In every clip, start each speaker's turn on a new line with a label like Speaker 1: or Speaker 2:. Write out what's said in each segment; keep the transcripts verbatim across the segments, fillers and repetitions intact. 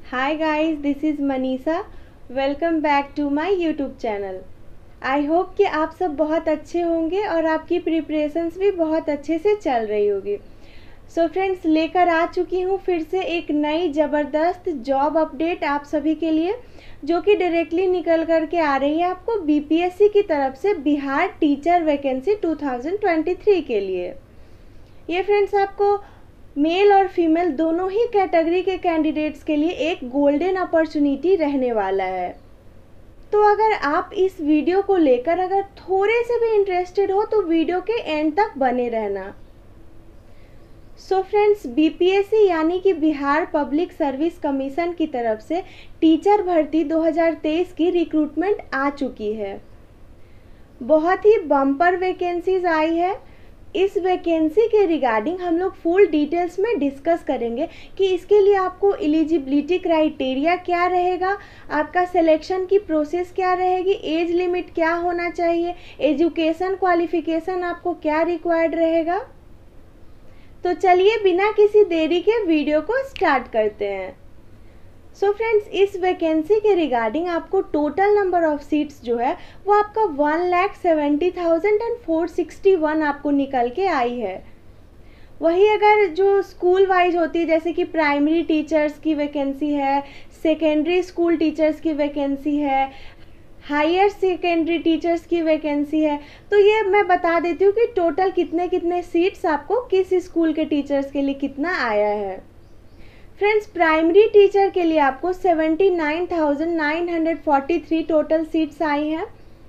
Speaker 1: Hi guys, this is Manisha. Welcome back to my YouTube channel. I hope कि आप सब बहुत अच्छे होंगे और आपकी प्रिपरेशंस भी बहुत अच्छे से चल रही होगी। सो so फ्रेंड्स, लेकर आ चुकी हूँ फिर से एक नई ज़बरदस्त जॉब अपडेट आप सभी के लिए, जो कि डायरेक्टली निकल कर के आ रही है आपको बीपीएससी की तरफ से Bihar teacher vacancy two thousand twenty three के लिए। ये फ्रेंड्स आपको मेल और फीमेल दोनों ही कैटेगरी के कैंडिडेट्स के लिए एक गोल्डन अपॉर्चुनिटी रहने वाला है। तो अगर आप इस वीडियो को लेकर अगर थोड़े से भी इंटरेस्टेड हो तो वीडियो के एंड तक बने रहना। सो फ्रेंड्स, बीपीएससी यानी कि बिहार पब्लिक सर्विस कमीशन की तरफ से टीचर भर्ती दो हज़ार तेईस की रिक्रूटमेंट आ चुकी है। बहुत ही बम्पर वैकेंसीज आई है। इस वैकेंसी के रिगार्डिंग हम लोग फुल डिटेल्स में डिस्कस करेंगे कि इसके लिए आपको एलिजिबिलिटी क्राइटेरिया क्या रहेगा, आपका सिलेक्शन की प्रोसेस क्या रहेगी, एज लिमिट क्या होना चाहिए, एजुकेशन क्वालिफिकेशन आपको क्या रिक्वायर्ड रहेगा। तो चलिए बिना किसी देरी के वीडियो को स्टार्ट करते हैं। सो so फ्रेंड्स, इस वैकेंसी के रिगार्डिंग आपको टोटल नंबर ऑफ सीट्स जो है वो आपका one lakh seventy thousand and four sixty one आपको निकल के आई है। वही अगर जो स्कूल वाइज होती है, जैसे कि प्राइमरी टीचर्स की वैकेंसी है, सेकेंडरी स्कूल टीचर्स की वैकेंसी है, हायर सेकेंडरी टीचर्स की वैकेंसी है, तो ये मैं बता देती हूँ कि टोटल कितने कितने सीट्स आपको किस स्कूल के टीचर्स के लिए कितना आया है। फ्रेंड्स, प्राइमरी टीचर के लिए आपको seventy nine thousand nine hundred forty three total seats आई हैं।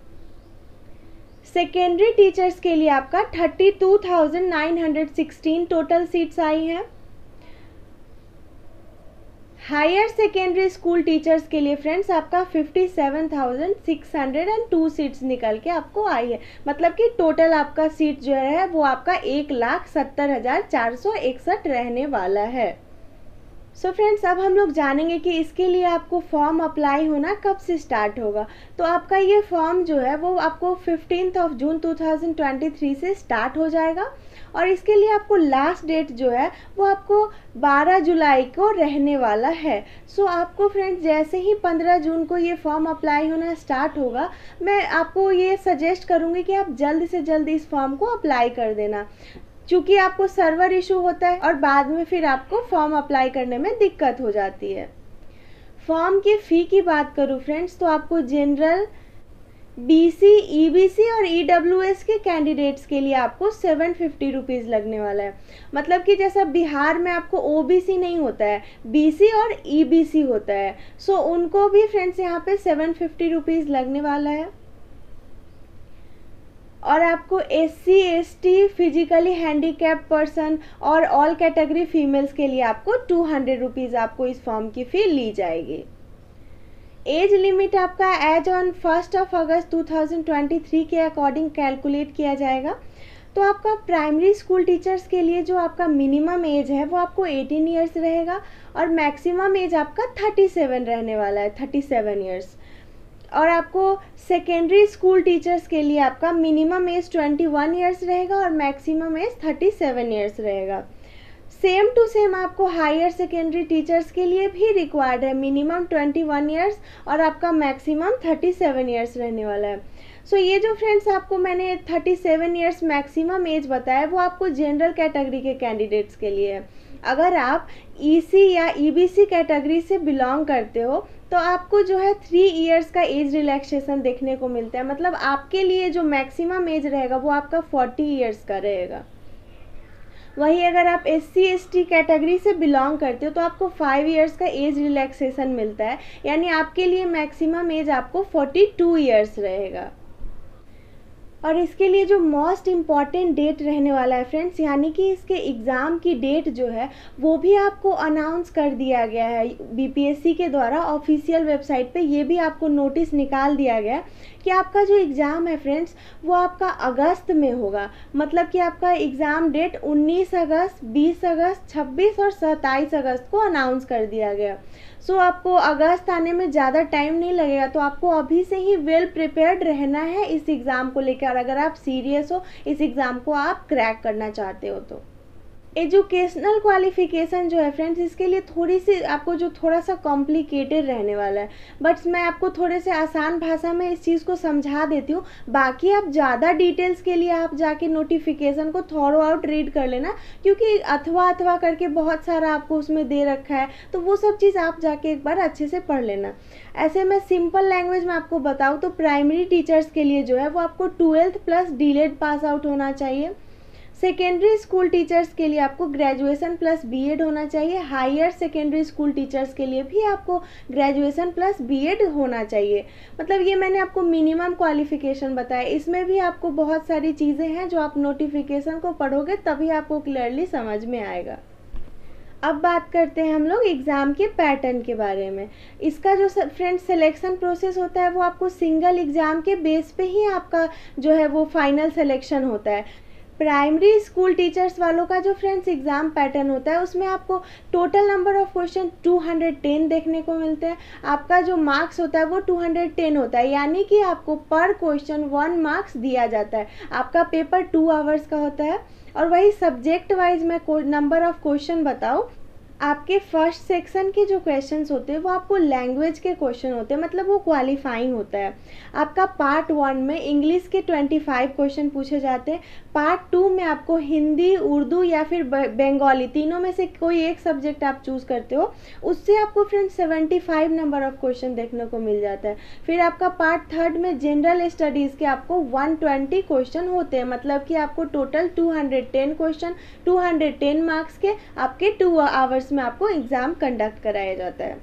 Speaker 1: सेकेंडरी टीचर्स के लिए आपका thirty two thousand nine hundred sixteen total seats आई हैं। हायर सेकेंडरी स्कूल टीचर्स के लिए फ्रेंड्स आपका fifty seven thousand six hundred two seats निकल के आपको आई है। मतलब कि टोटल आपका सीट जो है वो आपका एक लाख सत्तर हजार चार सौ इकसठ रहने वाला है। सो so फ्रेंड्स, अब हम लोग जानेंगे कि इसके लिए आपको फॉर्म अप्लाई होना कब से स्टार्ट होगा। तो आपका ये फॉर्म जो है वो आपको fifteenth of June two thousand twenty three से स्टार्ट हो जाएगा और इसके लिए आपको लास्ट डेट जो है वो आपको बारह जुलाई को रहने वाला है। सो so आपको फ्रेंड्स जैसे ही पंद्रह जून को ये फॉर्म अप्लाई होना स्टार्ट होगा, मैं आपको ये सजेस्ट करूँगी कि आप जल्द से जल्द इस फॉर्म को अप्लाई कर देना, क्योंकि आपको सर्वर इशू होता है और बाद में फिर आपको फॉर्म अप्लाई करने में दिक्कत हो जाती है। फॉर्म की फ़ी की बात करूँ फ्रेंड्स, तो आपको जनरल, बीसी, ईबीसी और ईडब्ल्यूएस के कैंडिडेट्स के लिए आपको सेवन फिफ्टी रुपीज़ लगने वाला है। मतलब कि जैसा बिहार में आपको ओबीसी नहीं होता है, बीसी और ईबीसी होता है, सो उनको भी फ्रेंड्स यहाँ पे सेवन फिफ्टी रुपीज़ लगने वाला है। और आपको S C S T, physically handicapped person और ऑल कैटेगरी फीमेल्स के लिए आपको टू हंड्रेड रुपीज़ आपको इस फॉर्म की फ़ी ली जाएगी। एज लिमिट आपका age on first of August two thousand twenty three के अकॉर्डिंग कैलकुलेट किया जाएगा। तो आपका प्राइमरी स्कूल टीचर्स के लिए जो आपका मिनिमम एज है वो आपको एटीन ईयर्स रहेगा और मैक्सिमम एज आपका थर्टी सेवन रहने वाला है, थर्टी सेवन ईयर्स। और आपको सेकेंडरी स्कूल टीचर्स के लिए आपका minimum age twenty one years रहेगा और maximum age thirty seven years रहेगा। सेम टू सेम आपको हायर सेकेंडरी टीचर्स के लिए भी रिक्वायर्ड है, मिनिमम ट्वेंटी वन ईयर्स और आपका मैक्सिमम थर्टी सेवन ईयर्स रहने वाला है। सो so, ये जो फ्रेंड्स आपको मैंने thirty seven years maximum age बताया वो आपको जनरल कैटेगरी के कैंडिडेट्स के लिए है। अगर आप ईसी या ईबीसी कैटेगरी से बिलोंग करते हो तो आपको जो है थ्री इयर्स का एज रिलैक्सेशन देखने को मिलता है। मतलब आपके लिए जो मैक्सिमम एज रहेगा वो आपका फोर्टी इयर्स का रहेगा। वही अगर आप S C S T category से बिलोंग करते हो तो आपको फाइव इयर्स का एज रिलैक्सेशन मिलता है, यानी आपके लिए मैक्सिमम एज आपको फोर्टी टू इयर्स रहेगा। और इसके लिए जो मोस्ट इम्पॉर्टेंट डेट रहने वाला है फ्रेंड्स, यानी कि इसके एग्ज़ाम की डेट जो है वो भी आपको अनाउंस कर दिया गया है बीपीएससी के द्वारा। ऑफिशियल वेबसाइट पे ये भी आपको नोटिस निकाल दिया गया कि आपका जो एग्ज़ाम है फ्रेंड्स वो आपका अगस्त में होगा। मतलब कि आपका एग्ज़ाम डेट उन्नीस अगस्त, बीस अगस्त, छब्बीस और सत्ताईस अगस्त को अनाउंस कर दिया गया। सो so, आपको अगस्त आने में ज़्यादा टाइम नहीं लगेगा, तो आपको अभी से ही वेल प्रिपेयर्ड रहना है इस एग्ज़ाम को लेकर, अगर आप सीरियस हो, इस एग्ज़ाम को आप क्रैक करना चाहते हो तो। एजुकेशनल क्वालिफिकेशन जो है फ्रेंड्स, इसके लिए थोड़ी सी आपको जो थोड़ा सा कॉम्प्लिकेटेड रहने वाला है, बट मैं आपको थोड़े से आसान भाषा में इस चीज़ को समझा देती हूँ। बाकी आप ज़्यादा डिटेल्स के लिए आप जाके नोटिफिकेशन को थॉरो आउट रीड कर लेना, क्योंकि अथवा अथवा करके बहुत सारा आपको उसमें दे रखा है, तो वो सब चीज़ आप जाके एक बार अच्छे से पढ़ लेना। ऐसे मैं सिंपल लैंग्वेज में आपको बताऊँ तो प्राइमरी टीचर्स के लिए जो है वो आपको twelfth plus DElEd pass out होना चाहिए। सेकेंडरी स्कूल टीचर्स के लिए आपको ग्रेजुएशन प्लस बीएड होना चाहिए। हायर सेकेंडरी स्कूल टीचर्स के लिए भी आपको ग्रेजुएशन प्लस बीएड होना चाहिए। मतलब ये मैंने आपको मिनिमम क्वालिफिकेशन बताया, इसमें भी आपको बहुत सारी चीज़ें हैं जो आप नोटिफिकेशन को पढ़ोगे तभी आपको क्लियरली समझ में आएगा। अब बात करते हैं हम लोग एग्ज़ाम के पैटर्न के बारे में। इसका जो फ्रेंड्स सिलेक्शन प्रोसेस होता है वो आपको सिंगल एग्ज़ाम के बेस पे ही आपका जो है वो फाइनल सिलेक्शन होता है। प्राइमरी स्कूल टीचर्स वालों का जो फ्रेंड्स एग्ज़ाम पैटर्न होता है उसमें आपको टोटल नंबर ऑफ क्वेश्चन दो सौ दस देखने को मिलते हैं। आपका जो मार्क्स होता है वो दो सौ दस होता है, यानी कि आपको पर क्वेश्चन वन मार्क्स दिया जाता है। आपका पेपर टू आवर्स का होता है। और वही सब्जेक्ट वाइज मैं नंबर ऑफ क्वेश्चन बताऊँ, आपके फर्स्ट सेक्शन के जो क्वेश्चंस होते हैं वो आपको लैंग्वेज के क्वेश्चन होते हैं, मतलब वो क्वालिफाइंग होता है। आपका पार्ट वन में इंग्लिश के पच्चीस क्वेश्चन पूछे जाते हैं। पार्ट टू में आपको हिंदी, उर्दू या फिर बंगाली, तीनों में से कोई एक सब्जेक्ट आप चूज़ करते हो, उससे आपको फ्रेंड्स पचहत्तर नंबर ऑफ क्वेश्चन देखने को मिल जाता है। फिर आपका पार्ट थर्ड में जनरल स्टडीज़ के आपको एक सौ बीस क्वेश्चन होते हैं, मतलब कि आपको टोटल दो सौ दस क्वेश्चन दो सौ दस मार्क्स के आपके टू आवर्स में आपको एग्ज़ाम कंडक्ट कराया जाता है।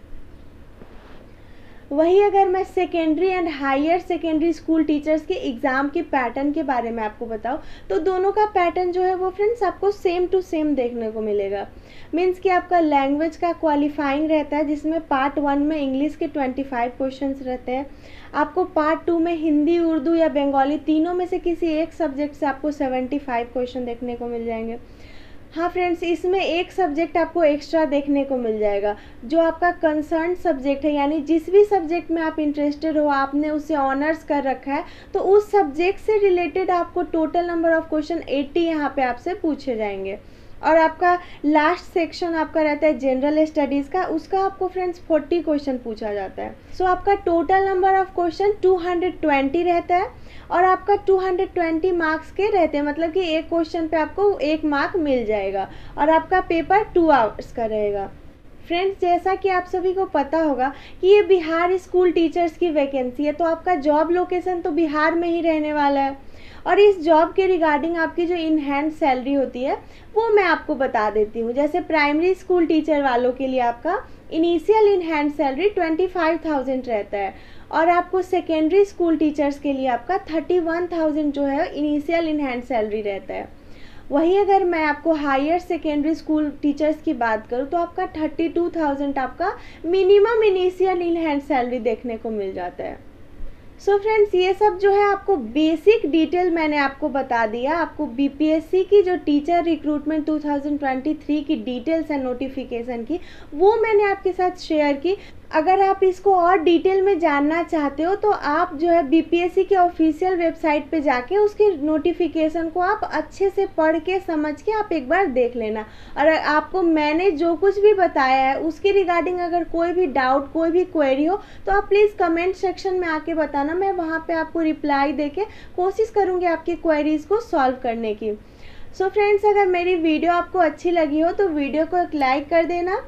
Speaker 1: वही अगर मैं secondary and higher secondary school teachers के एग्ज़ाम के पैटर्न के बारे में आपको बताऊं तो दोनों का पैटर्न जो है वो फ्रेंड्स आपको सेम टू सेम देखने को मिलेगा। मीन्स कि आपका लैंग्वेज का क्वालिफाइंग रहता है, जिसमें पार्ट वन में इंग्लिश के पच्चीस क्वेश्चंस रहते हैं। आपको पार्ट टू में हिंदी, उर्दू या बंगाली, तीनों में से किसी एक सब्जेक्ट से आपको पचहत्तर क्वेश्चन देखने को मिल जाएंगे। हाँ फ्रेंड्स, इसमें एक सब्जेक्ट आपको एक्स्ट्रा देखने को मिल जाएगा, जो आपका कंसर्न सब्जेक्ट है, यानी जिस भी सब्जेक्ट में आप इंटरेस्टेड हो, आपने उसे ऑनर्स कर रखा है, तो उस सब्जेक्ट से रिलेटेड आपको टोटल नंबर ऑफ क्वेश्चन अस्सी यहाँ पे आपसे पूछे जाएंगे। और आपका लास्ट सेक्शन आपका रहता है जनरल स्टडीज़ का, उसका आपको फ्रेंड्स चालीस क्वेश्चन पूछा जाता है। सो so, आपका टोटल नंबर ऑफ क्वेश्चन दो सौ बीस रहता है और आपका दो सौ बीस मार्क्स के रहते हैं, मतलब कि एक क्वेश्चन पे आपको एक मार्क मिल जाएगा और आपका पेपर टू आवर्स का रहेगा। फ्रेंड्स, जैसा कि आप सभी को पता होगा कि ये बिहार स्कूल टीचर्स की वैकेंसी है, तो आपका जॉब लोकेशन तो बिहार में ही रहने वाला है। और इस जॉब के रिगार्डिंग आपकी जो इन हैंड सैलरी होती है वो मैं आपको बता देती हूँ। जैसे प्राइमरी स्कूल टीचर वालों के लिए आपका initial in hand salary twenty five thousand रहता है और आपको सेकेंडरी स्कूल टीचर्स के लिए आपका थर्टी वन थाउजेंड जो है इनिशियल इन हैंड सैलरी रहता है। वही अगर मैं आपको हायर सेकेंडरी स्कूल टीचर्स की बात करूँ तो आपका थर्टी टू थाउजेंड आपका minimum initial in hand salary देखने को मिल जाता है। सो so फ्रेंड्स, ये सब जो है आपको बेसिक डिटेल मैंने आपको बता दिया। आपको बीपीएससी की जो टीचर रिक्रूटमेंट दो हज़ार तेईस की डिटेल्स है नोटिफिकेशन की, वो मैंने आपके साथ शेयर की। अगर आप इसको और डिटेल में जानना चाहते हो तो आप जो है बीपीएससी के ऑफिशियल वेबसाइट पे जाके उसके नोटिफिकेशन को आप अच्छे से पढ़ के समझ के आप एक बार देख लेना। और आपको मैंने जो कुछ भी बताया है उसके रिगार्डिंग अगर कोई भी डाउट, कोई भी क्वेरी हो तो आप प्लीज़ कमेंट सेक्शन में आके बताना, मैं वहाँ पे आपको रिप्लाई देके कोशिश करूँगी आपकी क्वेरीज़ को सॉल्व करने की। सो so फ्रेंड्स, अगर मेरी वीडियो आपको अच्छी लगी हो तो वीडियो को एक लाइक कर देना,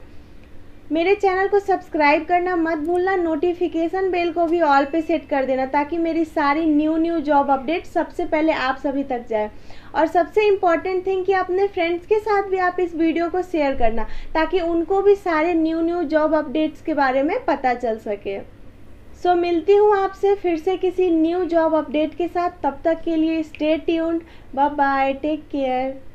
Speaker 1: मेरे चैनल को सब्सक्राइब करना मत भूलना, नोटिफिकेशन बेल को भी ऑल पे सेट कर देना ताकि मेरी सारी न्यू न्यू जॉब अपडेट सबसे पहले आप सभी तक जाए। और सबसे इम्पॉर्टेंट थिंग कि अपने फ्रेंड्स के साथ भी आप इस वीडियो को शेयर करना ताकि उनको भी सारे न्यू न्यू जॉब अपडेट्स के बारे में पता चल सके। सो so, मिलती हूँ आपसे फिर से किसी न्यू जॉब अपडेट के साथ। तब तक के लिए stay tuned, bye bye, take care.